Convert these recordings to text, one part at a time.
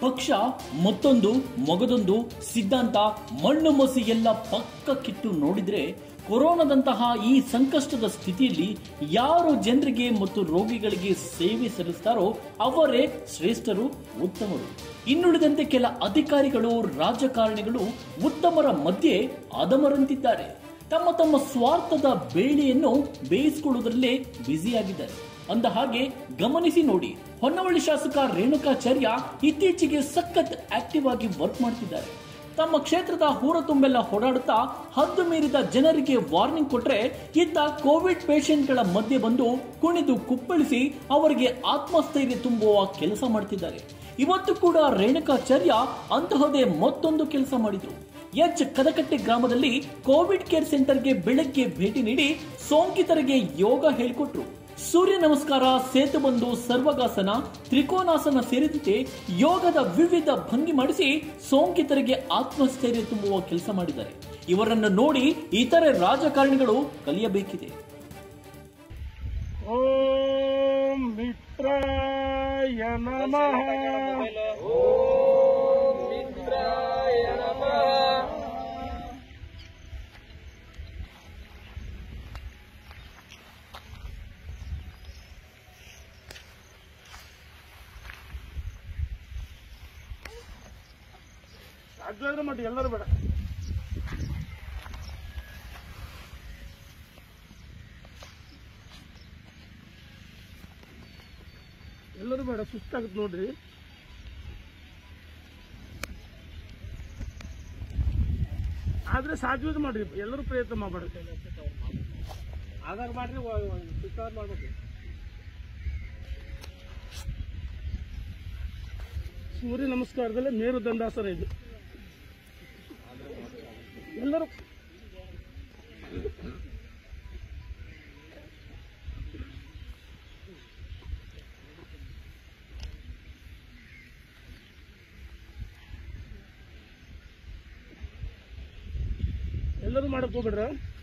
ಪಕ್ಷ ಮತ್ತೊಂದು ಮಗದೊಂದು ಸಿದ್ಧಾಂತ ಮಣ್ಣು ಮಸಿ ಎಲ್ಲ ಪಕ್ಕಕ್ಕಿಟ್ಟು ನೋಡಿದ್ರೆ ಕೊರೋನಾದಂತಹ ಈ ಸಂಕಷ್ಟದ ಸ್ಥಿತಿಯಲ್ಲಿ ಯಾರು ಜನರಿಗೆ ಮತ್ತು ರೋಗಿಗಳಿಗೆ ಸೇವೆ ಸಲ್ಲಿಸ್ತಾರೋ ಅವರೇ ಶ್ರೇಷ್ಠರು, ಉತ್ತಮರು. ಇನ್ನುಳಿದಂತೆ ಕೆಲ ಅಧಿಕಾರಿಗಳು, ರಾಜಕಾರಣಿಗಳು ಉತ್ತಮರ ಮಧ್ಯೆ ಅಧಮರಂತಿದ್ದಾರೆ. ತಮ್ಮ ತಮ್ಮ ಸ್ವಾರ್ಥದ ಬೇಳೆಯನ್ನು ಬೇಯಿಸಿಕೊಳ್ಳುವುದರಲ್ಲೇ ಬ್ಯುಸಿಯಾಗಿದ್ದಾರೆ. ಅಂದ ಹಾಗೆ ಗಮನಿಸಿ ನೋಡಿ, ಹೊನ್ನವಳ್ಳಿ ಶಾಸಕ ರೇಣುಕಾಚಾರ್ಯ ಇತ್ತೀಚೆಗೆ ಸಖತ್ ಆಕ್ಟಿವ್ ಆಗಿ ವರ್ಕ್ ಮಾಡ್ತಿದ್ದಾರೆ. ತಮ್ಮ ಕ್ಷೇತ್ರದ ಊರ ತುಂಬೆಲ್ಲ ಓಡಾಡುತ್ತಾ ಹದ್ದು ಮೀರಿದ ಜನರಿಗೆ ವಾರ್ನಿಂಗ್ ಕೊಟ್ರೆ, ಇತ್ತ ಕೋವಿಡ್ ಪೇಷಂಟ್ಗಳ ಮಧ್ಯೆ ಬಂದು ಕುಣಿದು ಕುಪ್ಪಳಿಸಿ ಅವರಿಗೆ ಆತ್ಮಸ್ಥೈರ್ಯ ತುಂಬುವ ಕೆಲಸ ಮಾಡ್ತಿದ್ದಾರೆ. ಇವತ್ತು ಕೂಡ ರೇಣುಕಾಚಾರ್ಯ ಅಂತಹದೇ ಮತ್ತೊಂದು ಕೆಲಸ ಮಾಡಿದ್ರು. ಎಚ್ ಕದಕಟ್ಟೆ ಗ್ರಾಮದಲ್ಲಿ ಕೋವಿಡ್ ಕೇರ್ ಸೆಂಟರ್ಗೆ ಬೆಳಗ್ಗೆ ಭೇಟಿ ನೀಡಿ ಸೋಂಕಿತರಿಗೆ ಯೋಗ ಹೇಳಿಕೊಟ್ರು. ಸೂರ್ಯ ನಮಸ್ಕಾರ, ಸೇತುಬಂದು, ಸರ್ವಗಾಸನ, ತ್ರಿಕೋನಾಸನ ಸೇರಿದಂತೆ ಯೋಗದ ವಿವಿಧ ಭಂಗಿ ಮಾಡಿಸಿ ಸೋಂಕಿತರಿಗೆ ಆತ್ಮಸ್ಥೈರ್ಯ ತುಂಬುವ ಕೆಲಸ ಮಾಡಿದ್ದಾರೆ. ಇವರನ್ನು ನೋಡಿ ಇತರೆ ರಾಜಕಾರಣಿಗಳು ಕಲಿಯಬೇಕಿದೆ. ಓಂ ಮಿತ್ರಾಯ ನಮಃ. ಅಜ್ಜಾದ್ರೆ ಮಾಡಿ ಎಲ್ಲರೂ ಬೇಡ, ಎಲ್ಲರೂ ಬೇಡ, ಸುಸ್ತಾಗುತ್ತೆ ನೋಡ್ರಿ. ಆದ್ರೆ ಸಾಧ್ಯವಾದ ಮಾಡ್ರಿ, ಎಲ್ಲರೂ ಪ್ರಯತ್ನ ಮಾಡಬೇಡ. ಆಧಾರ ಮಾಡ್ರಿ, ಸುಸ್ತಾದ ಮಾಡ್ಬೇಕು. ಸೂರ್ಯ ನಮಸ್ಕಾರದಲ್ಲೇ ಮೇರುದಂಡಾಸನ ಇದು. ಎಲ್ಲರೂ ಎಲ್ಲರೂ ಮಾಡಕ್ ಹೋಗ್ಬಿಡ್ರ.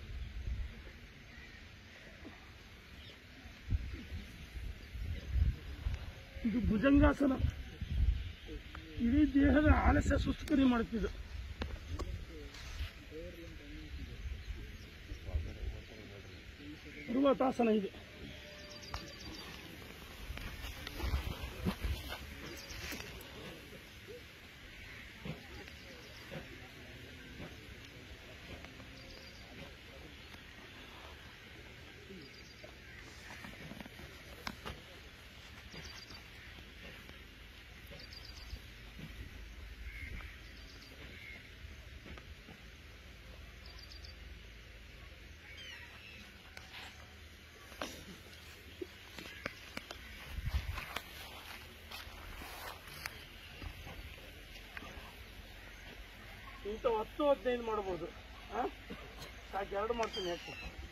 ಇದು ಭುಜಂಗಾಸನ. ಇಡೀ ದೇಹದ ಆಲಸ್ಯ ಸುಸ್ತು ಕಡಿಮೆ ಮಾಡುತ್ತಿದ್ದು. ಪರ್ವತಾಸನ ಇದೆ. ಇಂಥ 10-15 ಮಾಡ್ಬೋದು. ಸಾಕು, 2 ಮಾಡ್ತೀನಿ. ಯಾಕೆ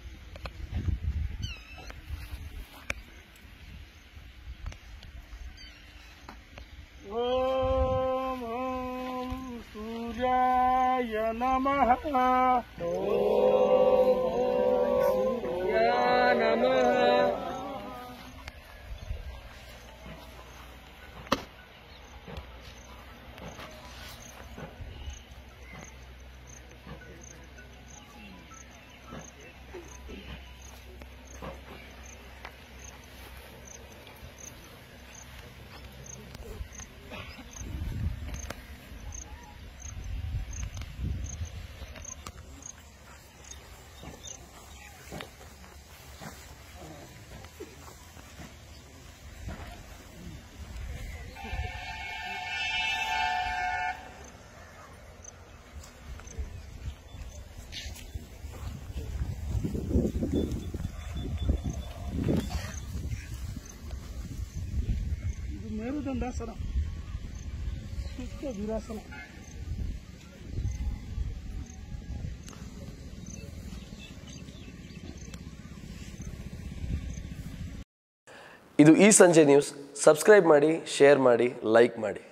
ಓಂ ಓಂ ಸೂರ್ಯಾಯ ನಮಃ. ಇದು ಮೇರುದಂಡಾಸನ, ಸುತ್ತ ವೀರಾಸನ. ಇದು ಈ ಸಂಜೆ ನ್ಯೂಸ್. ಸಬ್ಸ್ಕ್ರೈಬ್ ಮಾಡಿ, ಶೇರ್ ಮಾಡಿ, ಲೈಕ್ ಮಾಡಿ.